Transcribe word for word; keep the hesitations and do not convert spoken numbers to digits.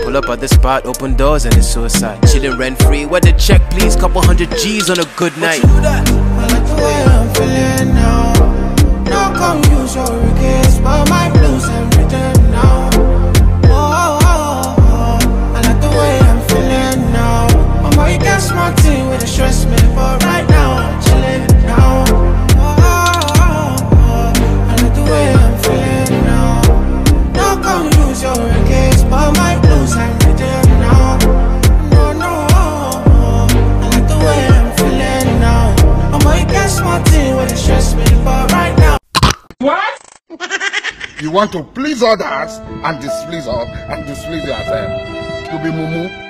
Pull up at the spot, open doors and it's suicide. Chillin' rent free, where the check please? Couple hundred G's on a good night. I like the way I'm feeling now. No come use your regrets, but my blues and rhythm now. Oh, oh, oh, oh. I like the way I'm feeling now. Oh my, you get smart thing with the stress me, but right now I'm chilling now. Oh, oh, oh, oh. I like the way I'm feeling now. No come use your regrets, but my blues and rhythm now. No, no, oh, oh. I like the way I'm feeling now. Oh my, you get smart thing with the stress me, but right now. What? You want to please others and displease us and displease yourself. You be mumu.